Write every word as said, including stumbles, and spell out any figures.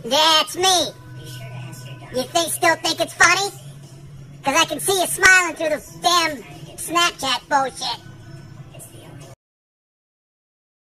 Yeah, it's me. You think, still think it's funny? Because I can see you smiling through the damn Snapchat bullshit.